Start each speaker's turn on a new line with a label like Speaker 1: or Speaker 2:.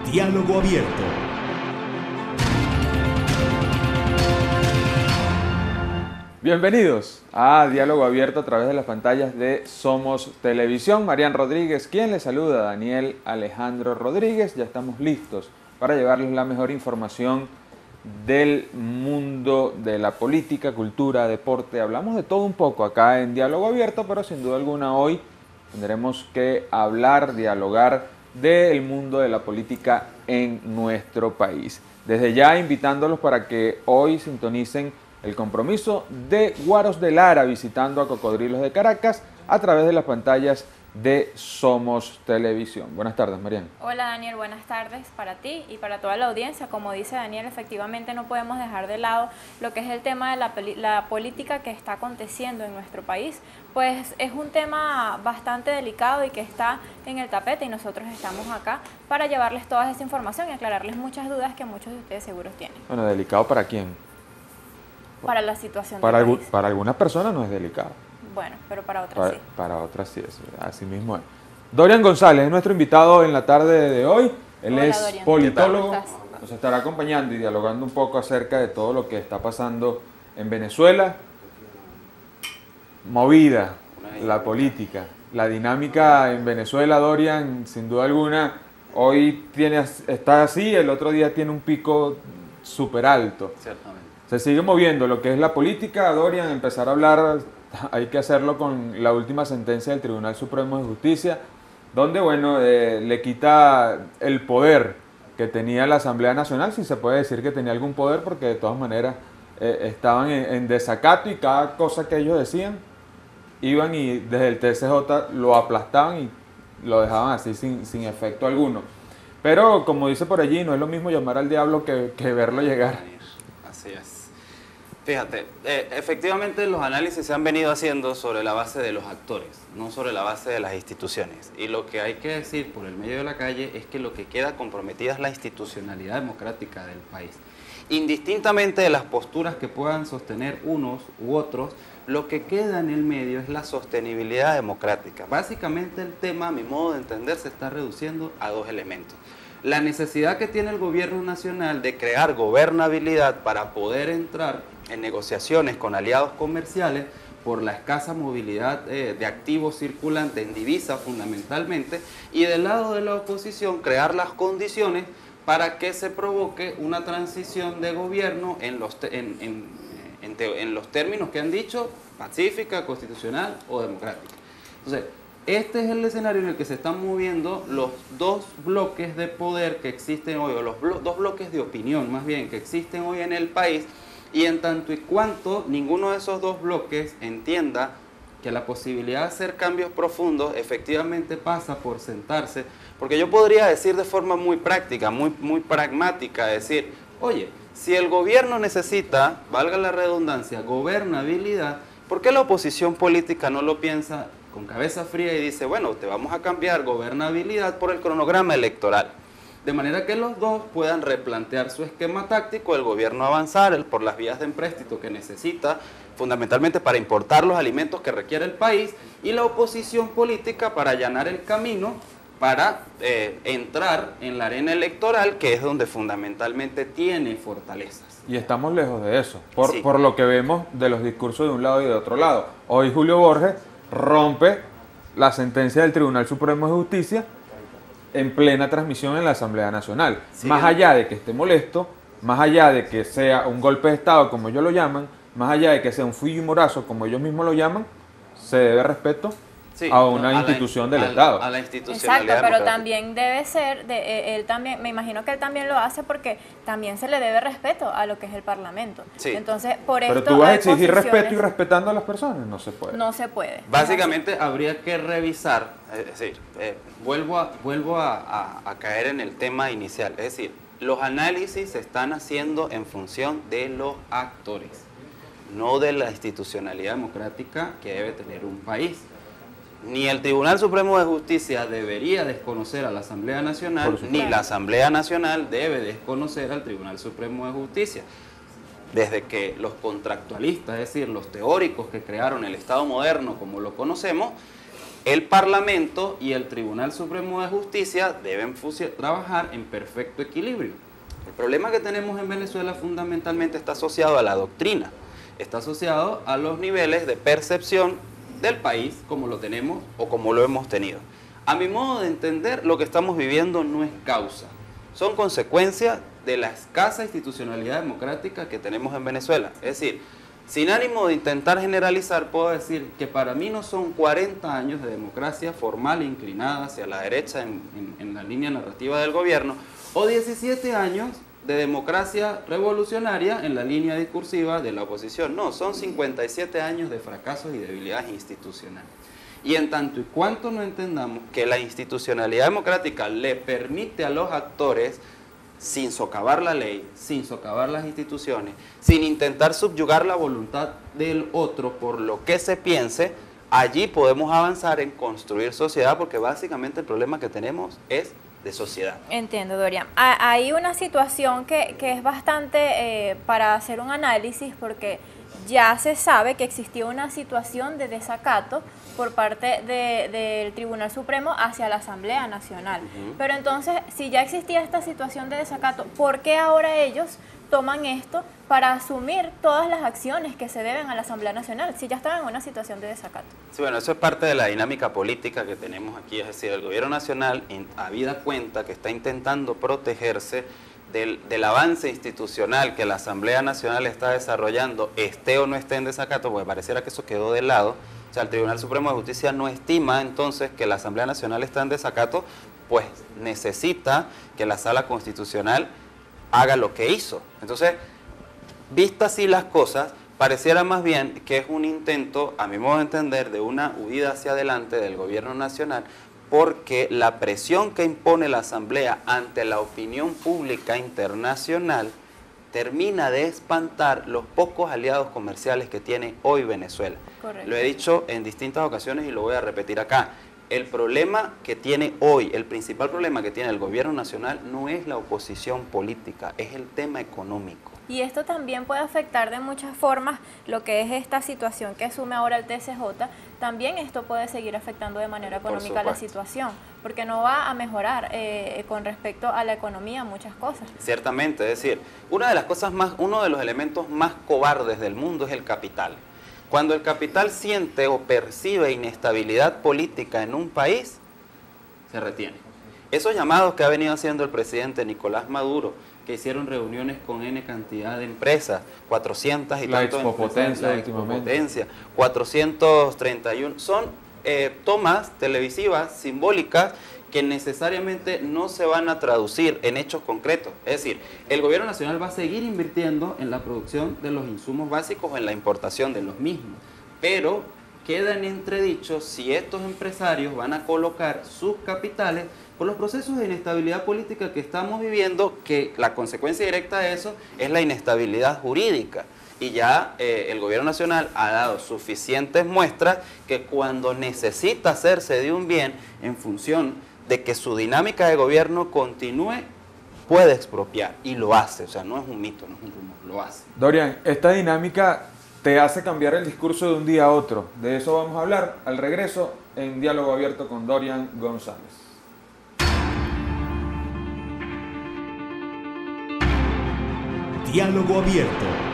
Speaker 1: Diálogo Abierto.
Speaker 2: Bienvenidos a Diálogo Abierto a través de las pantallas de Somos Televisión. Marian Rodríguez, quien les saluda, Daniel Alejandro Rodríguez. Ya estamos listos para llevarles la mejor información del mundo de la política, cultura, deporte. Hablamos de todo un poco acá en Diálogo Abierto, pero sin duda alguna hoy tendremos que hablar, dialogar del mundo de la política en nuestro país. Desde ya invitándolos para que hoy sintonicen el compromiso de Guaros de Lara visitando a Cocodrilos de Caracas a través de las pantallas de Somos Televisión. Buenas tardes, Marian.
Speaker 3: Hola, Daniel, buenas tardes para ti y para toda la audiencia. Como dice Daniel, efectivamente no podemos dejar de lado lo que es el tema de la política que está aconteciendo en nuestro país, pues es un tema bastante delicado y que está en el tapete y nosotros estamos acá para llevarles toda esa información y aclararles muchas dudas que muchos de ustedes seguros tienen.
Speaker 2: Bueno, ¿delicado para quién?
Speaker 3: Para la situación
Speaker 2: Para,
Speaker 3: del país.
Speaker 2: para algunas personas no es delicado.
Speaker 3: Bueno, pero para otras sí.
Speaker 2: Para otras sí, así mismo es. Dorian González es nuestro invitado en la tarde de hoy. Él
Speaker 3: Hola,
Speaker 2: es
Speaker 3: Dorian.
Speaker 2: politólogo,
Speaker 3: ¿Qué tal?
Speaker 2: nos estará acompañando y dialogando un poco acerca de todo lo que está pasando en Venezuela. Movida la política, la dinámica en Venezuela, Dorian, sin duda alguna, hoy está así, el otro día tiene un pico súper alto.
Speaker 4: Ciertamente.
Speaker 2: Se sigue moviendo lo que es la política, Dorian, empezar a hablar, hay que hacerlo con la última sentencia del Tribunal Supremo de Justicia, donde, bueno, le quita el poder que tenía la Asamblea Nacional, si se puede decir que tenía algún poder, porque de todas maneras estaban en desacato y cada cosa que ellos decían, iban y desde el TSJ lo aplastaban y lo dejaban así sin efecto alguno. Pero, como dice por allí, no es lo mismo llamar al diablo que verlo llegar.
Speaker 4: Así es. Fíjate, efectivamente los análisis se han venido haciendo sobre la base de los actores, no sobre la base de las instituciones. Y lo que hay que decir por el medio de la calle es que lo que queda comprometida es la institucionalidad democrática del país. Indistintamente de las posturas que puedan sostener unos u otros, lo que queda en el medio es la sostenibilidad democrática. Básicamente el tema, a mi modo de entender, se está reduciendo a dos elementos. La necesidad que tiene el gobierno nacional de crear gobernabilidad para poder entrar en negociaciones con aliados comerciales por la escasa movilidad de activos circulantes en divisa fundamentalmente, y del lado de la oposición crear las condiciones para que se provoque una transición de gobierno en los términos que han dicho, pacífica, constitucional o democrática. Entonces, este es el escenario en el que se están moviendo los dos bloques de poder que existen hoy, o los dos bloques de opinión más bien que existen hoy en el país, y en tanto y cuanto ninguno de esos dos bloques entienda que la posibilidad de hacer cambios profundos efectivamente pasa por sentarse, porque yo podría decir de forma muy práctica, muy pragmática, decir, oye, si el gobierno necesita, valga la redundancia, gobernabilidad, ¿por qué la oposición política no lo piensa con cabeza fría y dice, bueno, te vamos a cambiar gobernabilidad por el cronograma electoral? De manera que los dos puedan replantear su esquema táctico, el gobierno avanzar por las vías de empréstito que necesita, fundamentalmente para importar los alimentos que requiere el país, y la oposición política para allanar el camino para entrar en la arena electoral, que es donde fundamentalmente tiene fortalezas.
Speaker 2: Y estamos lejos de eso,
Speaker 4: Sí.
Speaker 2: por lo que vemos de los discursos de un lado y de otro lado. Hoy Julio Borges rompe la sentencia del Tribunal Supremo de Justicia en plena transmisión en la Asamblea Nacional.
Speaker 4: Sí.
Speaker 2: Más allá de que esté molesto, más allá de que sea un golpe de Estado, como ellos lo llaman, más allá de que sea un fujimorazo, como ellos mismos lo llaman, se debe respeto a una institución del Estado.
Speaker 4: A la institucionalidad
Speaker 3: Exacto, pero
Speaker 4: democrática.
Speaker 3: también debe ser, él también, me imagino que él también lo hace porque también se le debe respeto a lo que es el Parlamento.
Speaker 4: Sí.
Speaker 3: Entonces, por
Speaker 2: Pero
Speaker 3: esto
Speaker 2: tú vas a
Speaker 3: hay
Speaker 2: exigir respeto y
Speaker 3: posiciones-
Speaker 2: respetando a las personas, no se puede.
Speaker 3: No se puede.
Speaker 4: Básicamente habría que revisar, es decir, vuelvo a caer en el tema inicial, es decir, los análisis se están haciendo en función de los actores, no de la institucionalidad democrática que debe tener un país. Ni el Tribunal Supremo de Justicia debería desconocer a la Asamblea Nacional, ni la Asamblea Nacional debe desconocer al Tribunal Supremo de Justicia. Desde que los contractualistas, es decir, los teóricos que crearon el Estado moderno como lo conocemos, el Parlamento y el Tribunal Supremo de Justicia deben trabajar en perfecto equilibrio. El problema que tenemos en Venezuela fundamentalmente está asociado a la doctrina, está asociado a los niveles de percepción del país como lo tenemos o como lo hemos tenido. A mi modo de entender, lo que estamos viviendo no es causa, son consecuencias de la escasa institucionalidad democrática que tenemos en Venezuela. Es decir, sin ánimo de intentar generalizar, puedo decir que para mí no son 40 años de democracia formal inclinada hacia la derecha en la línea narrativa del gobierno, o 17 años de democracia revolucionaria en la línea discursiva de la oposición. No, son 57 años de fracasos y debilidades institucionales. Y en tanto y cuanto no entendamos que la institucionalidad democrática le permite a los actores, sin socavar la ley, sin socavar las instituciones, sin intentar subyugar la voluntad del otro por lo que se piense, allí podemos avanzar en construir sociedad, porque básicamente el problema que tenemos es de sociedad.
Speaker 3: Entiendo, Dorian. Hay una situación que es bastante para hacer un análisis, porque ya se sabe que existió una situación de desacato por parte del Tribunal Supremo hacia la Asamblea Nacional. Pero entonces, si ya existía esta situación de desacato, ¿por qué ahora ellos toman esto para asumir todas las acciones que se deben a la Asamblea Nacional, si ya estaban en una situación de desacato?
Speaker 4: Sí, bueno, eso es parte de la dinámica política que tenemos aquí, es decir, el gobierno nacional, habida cuenta que está intentando protegerse del avance institucional que la Asamblea Nacional está desarrollando, esté o no esté en desacato, porque pareciera que eso quedó de lado. O sea, el Tribunal Supremo de Justicia no estima entonces que la Asamblea Nacional está en desacato, pues necesita que la Sala Constitucional haga lo que hizo. Entonces, vistas así las cosas, pareciera más bien que es un intento, a mi modo de entender, de una huida hacia adelante del gobierno nacional, porque la presión que impone la Asamblea ante la opinión pública internacional termina de espantar los pocos aliados comerciales que tiene hoy Venezuela.
Speaker 3: Correcto.
Speaker 4: Lo he dicho en distintas ocasiones y lo voy a repetir acá. El problema que tiene hoy, el principal problema que tiene el gobierno nacional no es la oposición política, es el tema económico.
Speaker 3: Y esto también puede afectar de muchas formas lo que es esta situación que asume ahora el TCJ. También esto puede seguir afectando de manera económica la situación, porque no va a mejorar con respecto a la economía muchas cosas.
Speaker 4: Ciertamente, es decir, uno de los elementos más cobardes del mundo es el capital. Cuando el capital siente o percibe inestabilidad política en un país, se retiene. Esos llamados que ha venido haciendo el presidente Nicolás Maduro, que hicieron reuniones con N cantidad de empresas, 400 y tantos empresas, la Expopotencia, 431, son tomas televisivas, simbólicas, que necesariamente no se van a traducir en hechos concretos. Es decir, el gobierno nacional va a seguir invirtiendo en la producción de los insumos básicos o en la importación de los mismos, pero queda en entredicho si estos empresarios van a colocar sus capitales por los procesos de inestabilidad política que estamos viviendo, que la consecuencia directa de eso es la inestabilidad jurídica. Y ya el gobierno nacional ha dado suficientes muestras que cuando necesita hacerse de un bien en función de que su dinámica de gobierno continúe, puede expropiar, y lo hace. O sea, no es un mito, no es un rumor, lo hace.
Speaker 2: Dorian, esta dinámica te hace cambiar el discurso de un día a otro. De eso vamos a hablar al regreso en Diálogo Abierto con Dorian González.
Speaker 1: Diálogo Abierto.